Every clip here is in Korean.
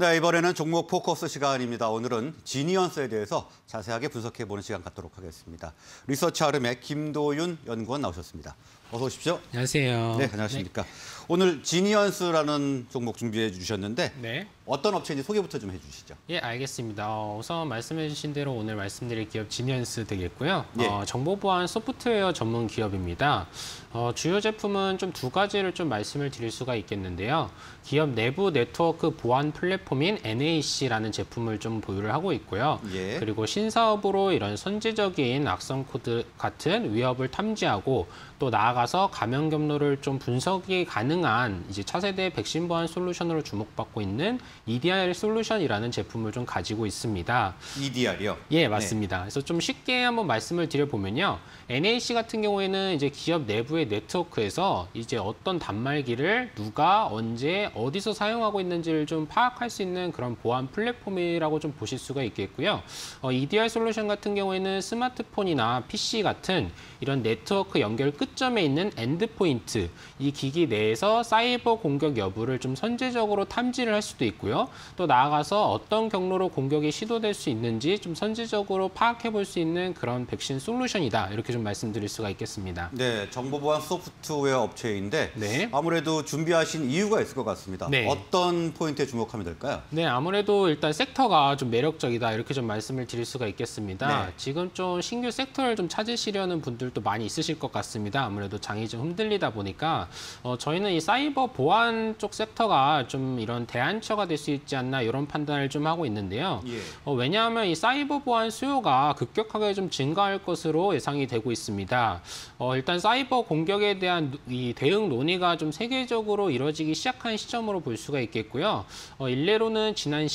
네, 이번에는 종목 포커스 시간입니다. 오늘은 지니언스에 대해서 자세하게 분석해보는 시간 갖도록 하겠습니다. 리서치 아름의 김도윤 연구원 나오셨습니다. 어서 오십시오. 안녕하세요. 네, 안녕하십니까. 오늘 지니언스라는 종목 준비해 주셨는데 네. 어떤 업체인지 소개부터 좀 해주시죠. 예, 알겠습니다. 우선 말씀해 주신 대로 오늘 말씀드릴 기업 지니언스 되겠고요. 예. 정보보안 소프트웨어 전문 기업입니다. 주요 제품은 좀 두 가지를 좀 말씀을 드릴 수가 있겠는데요. 기업 내부 네트워크 보안 플랫폼인 NAC라는 제품을 좀 보유를 하고 있고요. 예. 그리고 신사업으로 이런 선제적인 악성 코드 같은 위협을 탐지하고 또 나아가서 감염 경로를 좀 분석이 가능한 이제 차세대 백신 보안 솔루션으로 주목받고 있는 EDR 솔루션이라는 제품을 좀 가지고 있습니다. EDR이요? 예, 맞습니다. 그래서 좀 쉽게 한번 말씀을 드려보면요. NAC 같은 경우에는 이제 기업 내부의 네트워크에서 이제 어떤 단말기를 누가 언제 어디서 사용하고 있는지를 좀 파악할 수 있는 그런 보안 플랫폼이라고 좀 보실 수가 있겠고요. EDR 솔루션 같은 경우에는 스마트폰이나 PC 같은 이런 네트워크 연결 끝점에 있는 엔드포인트, 이 기기 내에서 사이버 공격 여부를 좀 선제적으로 탐지를 할 수도 있고요. 또 나아가서 어떤 경로로 공격이 시도될 수 있는지 좀 선제적으로 파악해 볼 수 있는 그런 백신 솔루션이다. 이렇게 좀 말씀드릴 수가 있겠습니다. 네, 정보보안 소프트웨어 업체인데 네. 아무래도 준비하신 이유가 있을 것 같습니다. 네. 어떤 포인트에 주목하면 될까요? 네, 아무래도 일단 섹터가 좀 매력적이다 이렇게 좀 말씀을 드릴 수가 있겠습니다. 네. 지금 좀 신규 섹터를 좀 찾으시려는 분들도 많이 있으실 것 같습니다. 아무래도 장이 좀 흔들리다 보니까 저희는 이 사이버 보안 쪽 섹터가 좀 이런 대안처가 될 수 있지 않나 이런 판단을 좀 하고 있는데요. 예. 왜냐하면 이 사이버 보안 수요가 급격하게 좀 증가할 것으로 예상이 되고 있습니다. 일단 사이버 공격에 대한 이 대응 논의가 좀 세계적으로 이루어지기 시작한 시점으로 볼 수가 있겠고요. 일례로는 지난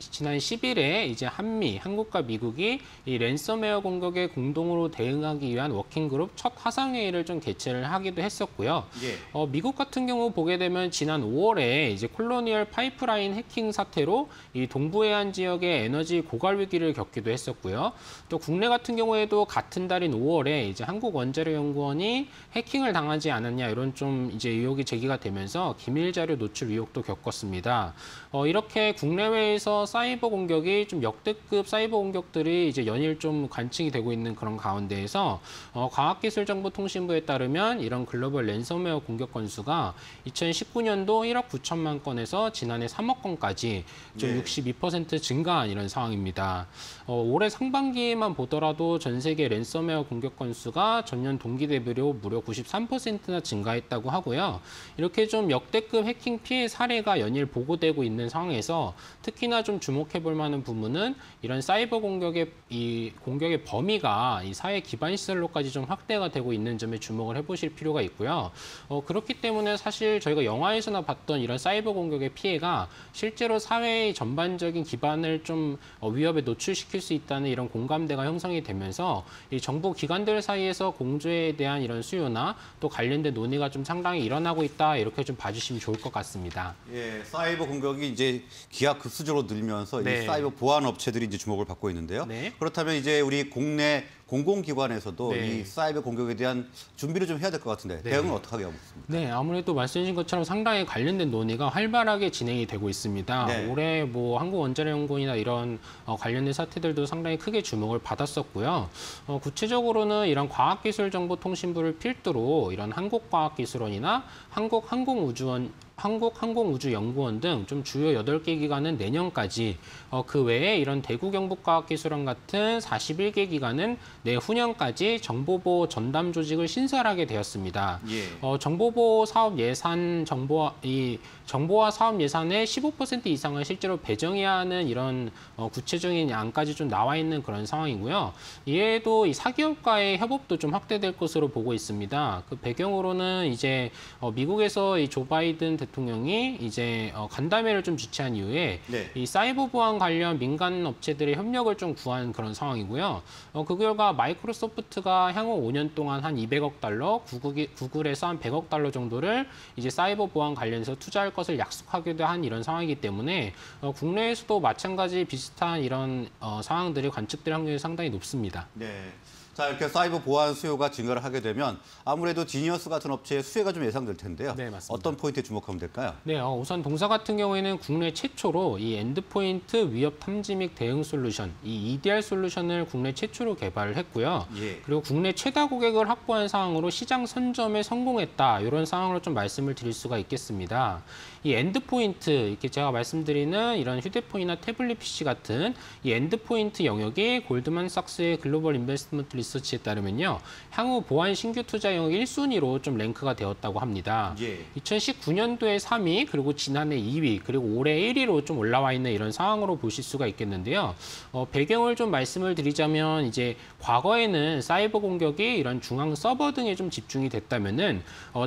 10일에 이제 한국과 미국이 이 랜섬웨어 공격에 공동으로 대응하기 위한 워킹그룹 첫 화상회의를 좀 개최를 하기도 했었고요. 예. 미국 같은 경우 보게 되면 지난 5월에 이제 콜로니얼 파이프라인 해킹 사태로 이 동부해안 지역의 에너지 고갈 위기를 겪기도 했었고요. 또 국내 같은 경우에도 같은 달인 5월에 이제 한국원자력연구원이 해킹을 당하지 않았냐 이런 좀 이제 의혹이 제기가 되면서 기밀 자료 노출 의혹도 겪었습니다. 이렇게 국내외에서 사이버 공격이 좀 역대급 사이버 공격들이 이제 연일 좀 관측이 되고 있는 그런 가운데에서 과학기술정보통신부에 따르면 이런 글로벌 랜섬웨어 공격 건수가 2019년도 1억 9천만 건에서 지난해 3억 건까지 좀 네. 62% 증가한 이런 상황입니다. 올해 상반기에만 보더라도 전 세계 랜섬웨어 공격 건수가 전년 동기 대비로 무려 93%나 증가했다고 하고요. 이렇게 좀 역대급 해킹 피해 사례가 연일 보고되고 있는 상황에서 특히나 좀 주목해 볼 만한 부분은 이런 사이버 공격의 공격의 범위가 이 사회 기반 시설로까지 좀 확대가 되고 있는 점에 주목을 해보실 필요가 있고요. 그렇기 때문에 사실 저희가 영화에서나 봤던 이런 사이버 공격의 피해가 실제로 사회의 전반적인 기반을 좀 위협에 노출시킬 수 있다는 이런 공감대가 형성이 되면서 이 정부 기관들 사이에서 공조에 대한 이런 수요나 또 관련된 논의가 좀 상당히 일어나고 있다 이렇게 좀 봐주시면 좋을 것 같습니다. 예, 사이버 공격이 이제 기하급수적으로 늘면서 네. 이 사이버 보안 업체들이 이제 주목을 받고 있는데요. 네. 그렇다면 이제 우리 국내 공공기관에서도 네. 이 사이버 공격에 대한 준비를 좀 해야 될 것 같은데 네. 대응은 어떻게 하고 있습니까? 네, 아무래도 말씀하신 것처럼 상당히 관련된 논의가 활발하게 진행이 되고 있습니다. 네. 올해 뭐 한국원자력연구원이나 이런 관련된 사태들도 상당히 크게 주목을 받았었고요. 구체적으로는 이런 과학기술정보통신부를 필두로 이런 한국과학기술원이나 한국항공우주연구원 등 좀 주요 8개 기관은 내년까지, 그 외에 이런 대구경북과학기술원 같은 41개 기관은 내후년까지 정보보호 전담 조직을 신설하게 되었습니다. 예. 정보보호 사업 예산 정보화 사업 예산의 15% 이상을 실제로 배정해야 하는 이런 구체적인 안까지 좀 나와 있는 그런 상황이고요. 이에도 이 사기업과의 협업도 좀 확대될 것으로 보고 있습니다. 그 배경으로는 이제 미국에서 이 조 바이든 대통령이 이제 간담회를 좀 주최한 이후에 네. 이 사이버 보안 관련 민간 업체들의 협력을 좀 구한 그런 상황이고요. 그 결과 마이크로소프트가 향후 5년 동안 한 200억 달러, 구글에서 한 100억 달러 정도를 이제 사이버 보안 관련해서 투자할 것을 약속하기도 한 이런 상황이기 때문에 국내에서도 마찬가지 비슷한 이런 상황들이 관측될 확률이 상당히 높습니다. 네. 자, 이렇게 사이버 보안 수요가 증가를 하게 되면 아무래도 지니어스 같은 업체의 수혜가 좀 예상될 텐데요. 네, 맞습니다. 어떤 포인트에 주목하면 보면 될까요? 네, 우선 동사 같은 경우에는 국내 최초로 이 엔드포인트 위협 탐지 및 대응 솔루션, 이 EDR 솔루션을 국내 최초로 개발을 했고요. 예. 그리고 국내 최다 고객을 확보한 상황으로 시장 선점에 성공했다. 이런 상황으로 좀 말씀을 드릴 수가 있겠습니다. 이 엔드포인트, 이렇게 제가 말씀드리는 이런 휴대폰이나 태블릿 PC 같은 이 엔드포인트 영역이 골드만삭스의 글로벌 인베스트먼트 리서치에 따르면요. 향후 보안 신규 투자 영역 1순위로 좀 랭크가 되었다고 합니다. 예. 2019년도에 3위, 그리고 지난해 2위, 그리고 올해 1위로 좀 올라와 있는 이런 상황으로 보실 수가 있겠는데요. 배경을 좀 말씀을 드리자면 이제 과거에는 사이버 공격이 이런 중앙 서버 등에 좀 집중이 됐다면은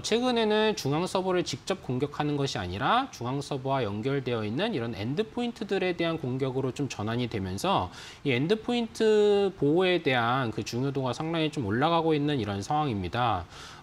최근에는 중앙 서버를 직접 공격하는 것이 아니라 중앙 서버와 연결되어 있는 이런 엔드포인트들에 대한 공격으로 좀 전환이 되면서 이 엔드포인트 보호에 대한 그 중요도가 상당히 좀 올라가고 있는 이런 상황입니다.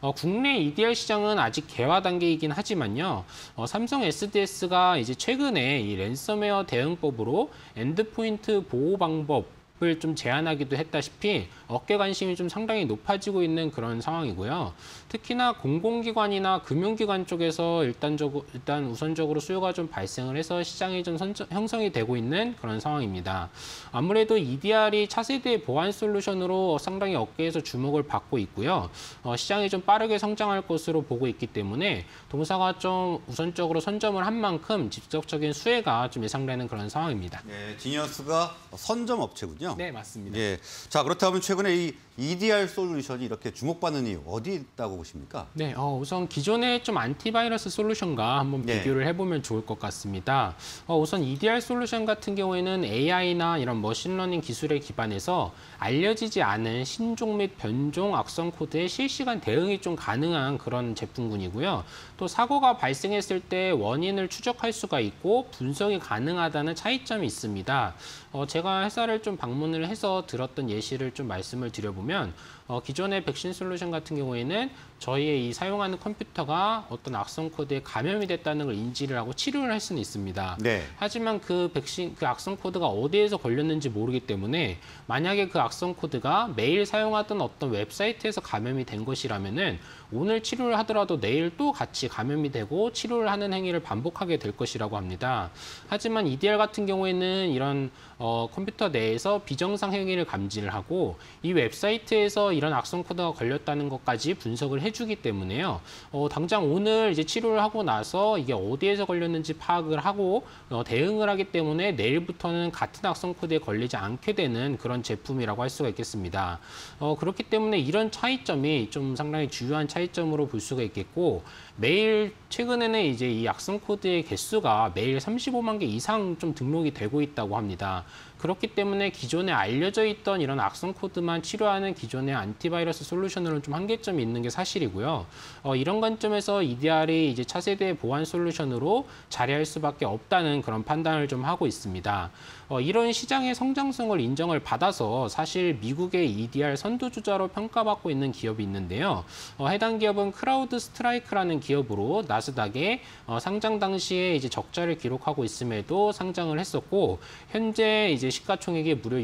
국내 EDR 시장은 아직 개화 단계이긴 하지만요. 삼성 SDS가 이제 최근에 이 랜섬웨어 대응법으로 엔드포인트 보호 방법을 좀 제안하기도 했다시피 어깨 관심이 좀 상당히 높아지고 있는 그런 상황이고요. 특히나 공공기관이나 금융기관 쪽에서 일단 우선적으로 수요가 좀 발생을 해서 시장이 좀 형성이 되고 있는 그런 상황입니다. 아무래도 EDR이 차세대 보안 솔루션으로 상당히 업계에서 주목을 받고 있고요. 시장이 좀 빠르게 성장할 것으로 보고 있기 때문에 동사가 좀 우선적으로 선점을 한 만큼 직접적인 수혜가 좀 예상되는 그런 상황입니다. 네, 지니어스가 선점 업체군요. 네, 맞습니다. 예. 자, 그렇다면 최근에 이 EDR 솔루션이 이렇게 주목받는 이유 어디 있다고 보십니까? 네, 우선 기존의 좀 안티바이러스 솔루션과 한번 네. 비교를 해보면 좋을 것 같습니다. 우선 EDR 솔루션 같은 경우에는 AI나 이런 머신러닝 기술에 기반해서 알려지지 않은 신종 및 변종 악성 코드에 실시간 대응이 좀 가능한 그런 제품군이고요. 또 사고가 발생했을 때 원인을 추적할 수가 있고 분석이 가능하다는 차이점이 있습니다. 제가 회사를 좀 방문을 해서 들었던 예시를 좀 말씀을 드려보면 기존의 백신 솔루션 같은 경우에는 저희의 이 사용하는 컴퓨터가 어떤 악성 코드에 감염이 됐다는 걸 인지를 하고 치료를 할 수는 있습니다. 네. 하지만 그 악성 코드가 어디에서 걸렸는지 모르기 때문에 만약에 그 악성 코드가 매일 사용하던 어떤 웹사이트에서 감염이 된 것이라면은 오늘 치료를 하더라도 내일 또 같이 감염이 되고 치료를 하는 행위를 반복하게 될 것이라고 합니다. 하지만 EDR 같은 경우에는 이런 컴퓨터 내에서 비정상 행위를 감지를 하고 이 웹사이트에서 이런 악성 코드가 걸렸다는 것까지 분석을 해주기 때문에요. 당장 오늘 이제 치료를 하고 나서 이게 어디에서 걸렸는지 파악을 하고 대응을 하기 때문에 내일부터는 같은 악성 코드에 걸리지 않게 되는 그런 제품이라고 할 수가 있겠습니다. 그렇기 때문에 이런 차이점이 좀 상당히 주요한 차이점으로 볼 수가 있겠고 매일 최근에는 이제 이 악성 코드의 개수가 매일 35만 개 이상 좀 등록이 되고 있다고 합니다. 그렇기 때문에 기존에 알려져 있던 이런 악성 코드만 치료하는 기존의 안티바이러스 솔루션으로는 좀 한계점이 있는 게 사실이고요. 이런 관점에서 EDR이 이제 차세대 보안 솔루션으로 자리할 수밖에 없다는 그런 판단을 좀 하고 있습니다. 이런 시장의 성장성을 인정을 받아서 사실 미국의 EDR 선두주자로 평가받고 있는 기업이 있는데요. 해당 기업은 크라우드 스트라이크라는 기업으로 나스닥에 상장 당시에 이제 적자를 기록하고 있음에도 상장을 했었고 현재 이제 시가총액이 무려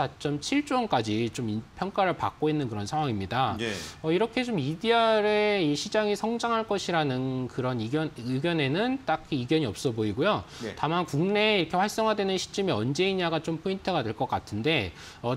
64.7조 원까지 좀 평가를 받고 있는 그런 상황입니다. 예. 이렇게 좀 EDR의 이 시장이 성장할 것이라는 그런 의견에는 딱히 이견이 없어 보이고요. 네. 다만 국내에 이렇게 활성화되는 시점이 언제이냐가 좀 포인트가 될 것 같은데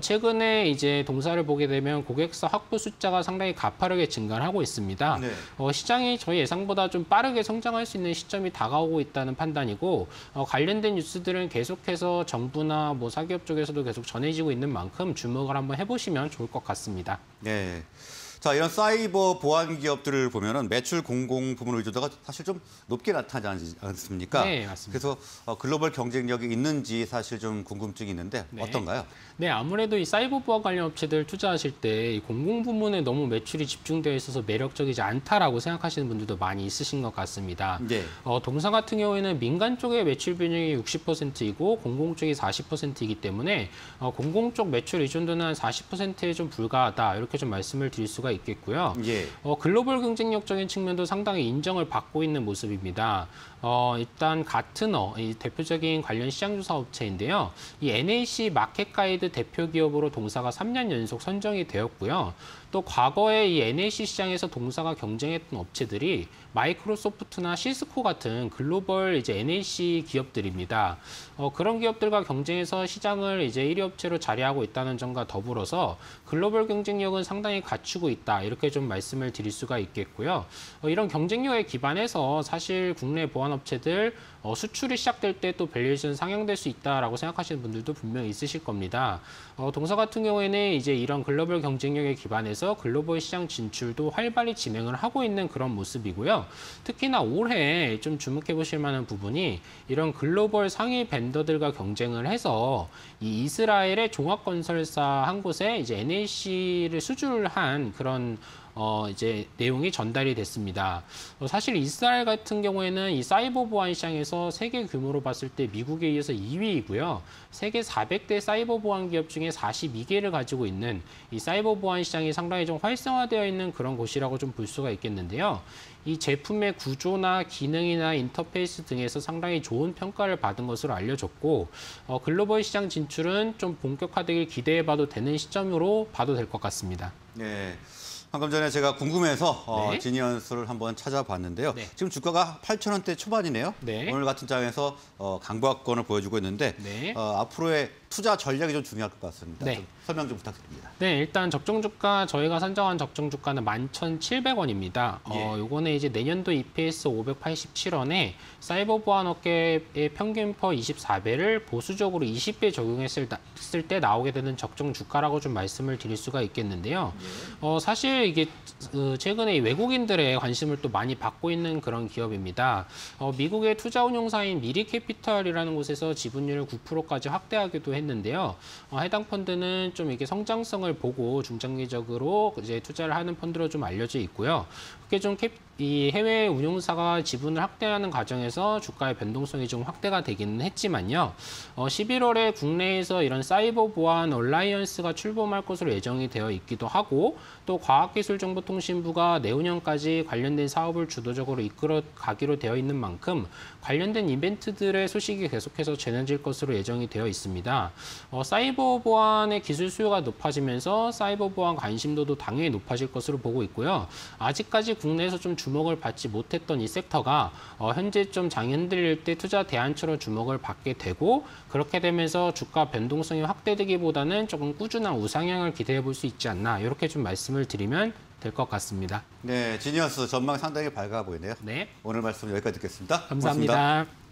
최근에 이제 동사를 보게 되면 고객사 확보 숫자가 상당히 가파르게 증가를 하고 있습니다. 네. 시장이 저희 예상보다 좀 빠르게 성장할 수 있는 시점이 다가오고 있다는 판단이고 관련된 뉴스들은 계속해서 정부나 뭐 사기업 쪽에서도 계속 전해지고 있는 만큼 주목을 한번 해보시면 좋을 것 같습니다. 네. 자, 이런 사이버 보안 기업들을 보면은 매출 공공 부문 의존도가 사실 좀 높게 나타나지 않습니까? 네, 맞습니다. 그래서 글로벌 경쟁력이 있는지 사실 좀 궁금증이 있는데 네. 어떤가요? 네, 아무래도 이 사이버 보안 관련 업체들 투자하실 때 이 공공 부문에 너무 매출이 집중되어 있어서 매력적이지 않다라고 생각하시는 분들도 많이 있으신 것 같습니다. 네. 동사 같은 경우에는 민간 쪽의 매출 비중이 60%이고 공공 쪽이 40%이기 때문에 공공 쪽 매출 의존도는 한 40%에 좀 불과하다 이렇게 좀 말씀을 드릴 수가 있겠고요. 예. 글로벌 경쟁력적인 측면도 상당히 인정을 받고 있는 모습입니다. 일단 가트너, 이 대표적인 관련 시장조사 업체인데요. 이 NAC 마켓가이드 대표 기업으로 동사가 3년 연속 선정이 되었고요. 또 과거에 이 NAC 시장에서 동사가 경쟁했던 업체들이 마이크로소프트나 시스코 같은 글로벌 이제 NAC 기업들입니다. 그런 기업들과 경쟁해서 시장을 이제 1위 업체로 자리하고 있다는 점과 더불어서 글로벌 경쟁력은 상당히 갖추고 있다. 이렇게 좀 말씀을 드릴 수가 있겠고요. 이런 경쟁력에 기반해서 사실 국내 보안 업체들 수출이 시작될 때 또 밸류에이션 상향될 수 있다라고 생각하시는 분들도 분명히 있으실 겁니다. 동사 같은 경우에는 이제 이런 글로벌 경쟁력에 기반해서 글로벌 시장 진출도 활발히 진행을 하고 있는 그런 모습이고요. 특히나 올해 좀 주목해 보실 만한 부분이 이런 글로벌 상위 벤더들과 경쟁을 해서 이 이스라엘의 종합건설사 한 곳에 이제 NAC를 수주한 그런 이제 내용이 전달이 됐습니다. 사실 이스라엘 같은 경우에는 이 사이버 보안 시장에서 세계 규모로 봤을 때 미국에 이어서 2위이고요. 세계 400대 사이버 보안 기업 중에 42개를 가지고 있는 이 사이버 보안 시장이 상당히 좀 활성화되어 있는 그런 곳이라고 좀 볼 수가 있겠는데요. 이 제품의 구조나 기능이나 인터페이스 등에서 상당히 좋은 평가를 받은 것으로 알려졌고 글로벌 시장 진출은 좀 본격화되길 기대해봐도 되는 시점으로 봐도 될 것 같습니다. 네. 방금 전에 제가 궁금해서 네. 지니언스를 한번 찾아봤는데요. 네. 지금 주가가 8,000원대 초반이네요. 네. 오늘 같은 장에서 강보합권을 보여주고 있는데 네. 앞으로의 투자 전략이 좀 중요할 것 같습니다. 네. 좀 설명 좀 부탁드립니다. 네, 일단 적정 주가 저희가 선정한 적정 주가는 11,700원입니다. 예. 요거는 이제 내년도 EPS 587원에 사이버 보안 업계의 평균 퍼 24배를 보수적으로 20배 적용했을 때 나오게 되는 적정 주가라고 좀 말씀을 드릴 수가 있겠는데요. 예. 사실 이게 최근에 외국인들의 관심을 또 많이 받고 있는 그런 기업입니다. 미국의 투자 운용사인 미리캐피털이라는 곳에서 지분율을 9%까지 확대하기도 했는데요. 해당 펀드는 좀 이게 성장성을 보고 중장기적으로 이제 투자를 하는 펀드로 좀 알려져 있고요. 그게 좀 이 해외 운용사가 지분을 확대하는 과정에서 주가의 변동성이 좀 확대가 되기는 했지만요. 11월에 국내에서 이런 사이버 보안 얼라이언스가 출범할 것으로 예정이 되어 있기도 하고 또 과학기술정보통신부가 내후년까지 관련된 사업을 주도적으로 이끌어 가기로 되어 있는 만큼 관련된 이벤트들의 소식이 계속해서 전해질 것으로 예정이 되어 있습니다. 사이버 보안의 기술 수요가 높아지면서 사이버 보안 관심도도 당연히 높아질 것으로 보고 있고요. 아직까지 국내에서 좀 주목을 받지 못했던 이 섹터가 현재 좀 장이 흔들릴 때 투자 대안처럼 주목을 받게 되고 그렇게 되면서 주가 변동성이 확대되기보다는 조금 꾸준한 우상향을 기대해 볼 수 있지 않나 이렇게 좀 말씀을 드리면 될 것 같습니다. 네, 지니언스 전망 상당히 밝아 보이네요. 네, 오늘 말씀 여기까지 듣겠습니다. 감사합니다. 고맙습니다.